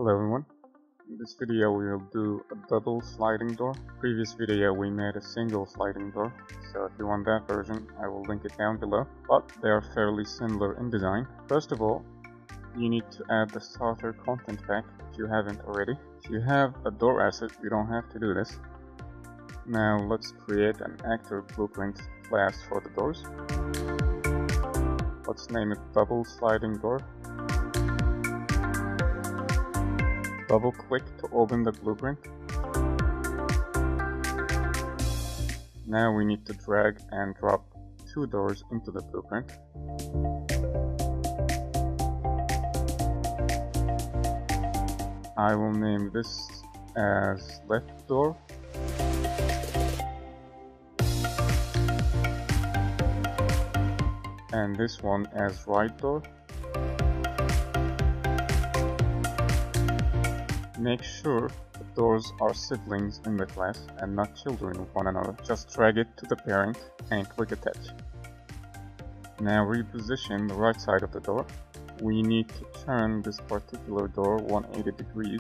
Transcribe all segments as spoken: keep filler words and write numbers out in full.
Hello everyone, in this video we will do a double sliding door. Previous video we made a single sliding door, so if you want that version I will link it down below, but they are fairly similar in design. First of all, you need to add the starter content pack if you haven't already. If you have a door asset you don't have to do this. Now let's create an actor blueprint class for the doors. Let's name it double sliding door. Double click to open the blueprint. Now we need to drag and drop two doors into the blueprint. I will name this as left door. And this one as right door. Make sure the doors are siblings in the class and not children of one another. Just drag it to the parent and click attach. Now reposition the right side of the door. We need to turn this particular door one hundred eighty degrees.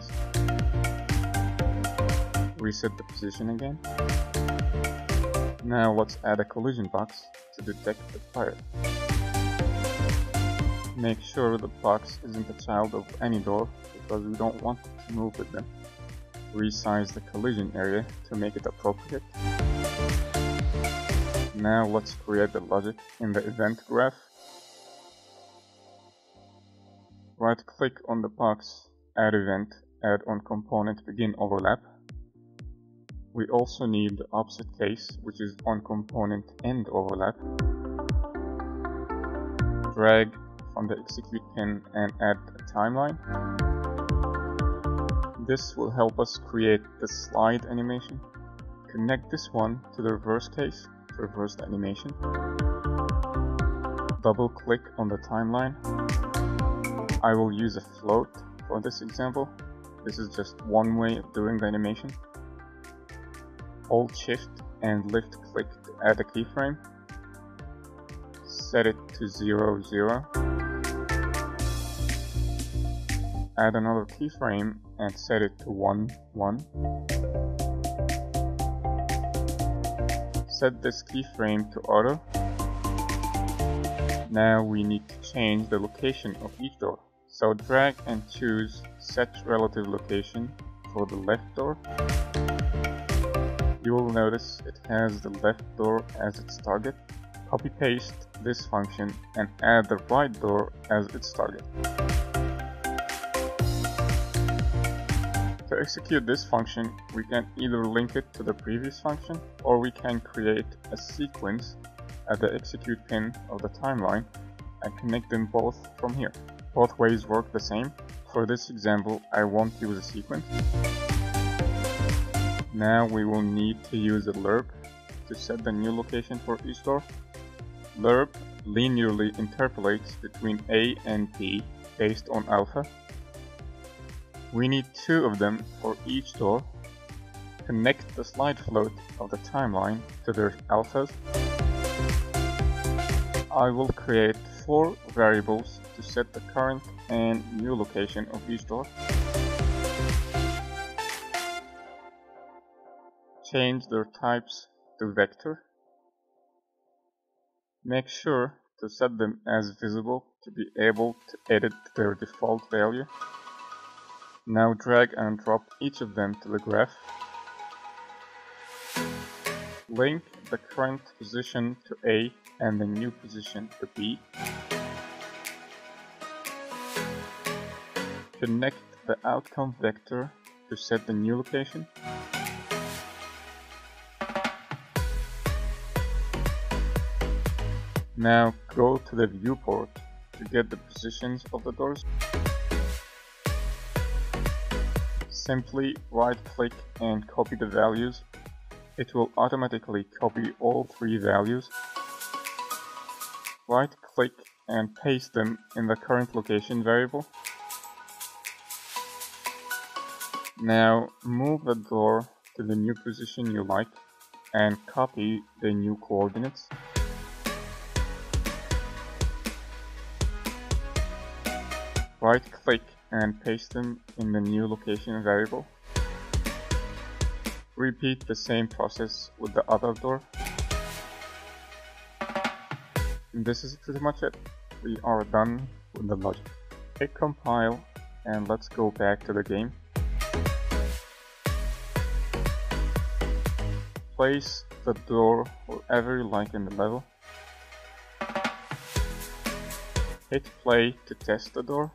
Reset the position again. Now let's add a collision box to detect the fire. Make sure the box isn't a child of any door because we don't want it to move with them. Resize the collision area to make it appropriate. Now let's create the logic in the event graph. Right click on the box, add event, add on component begin overlap. We also need the opposite case, which is on component end overlap. Drag on the execute pin and add a timeline. This will help us create the slide animation. Connect this one to the reverse case to reverse the animation. Double click on the timeline. I will use a float for this example. This is just one way of doing the animation. Hold shift and lift click to add a keyframe. Set it to zero zero. Add another keyframe and set it to one one. Set this keyframe to auto. Now we need to change the location of each door. So drag and choose set relative location for the left door. You will notice it has the left door as its target. Copy paste this function and add the right door as its target. To execute this function, we can either link it to the previous function or we can create a sequence at the execute pin of the timeline and connect them both from here. Both ways work the same. For this example, I won't use a sequence. Now we will need to use a lerp to set the new location for each door. Lerp linearly interpolates between A and B based on alpha. We need two of them for each door. Connect the slide float of the timeline to their alphas. I will create four variables to set the current and new location of each door. Change their types to vector. Make sure to set them as visible to be able to edit their default value. Now drag and drop each of them to the graph. Link the current position to A and the new position to B. Connect the outcome vector to set the new location. Now go to the viewport to get the positions of the doors. Simply right click and copy the values. It will automatically copy all three values. Right click and paste them in the current location variable. Now move the door to the new position you like and copy the new coordinates. Right click and paste them in the new location variable. Repeat the same process with the other door. And this is pretty much it. We are done with the logic. Hit compile and let's go back to the game. Place the door wherever you like in the level. Hit play to test the door.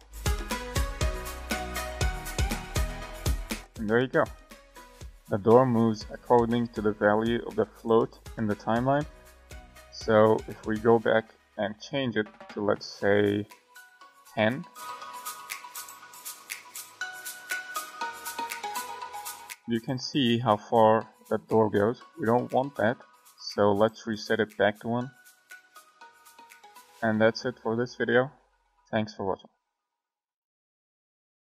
And there you go. The door moves according to the value of the float in the timeline. So if we go back and change it to, let's say, ten, you can see how far that door goes. We don't want that, so let's reset it back to one. And that's it for this video. Thanks for watching.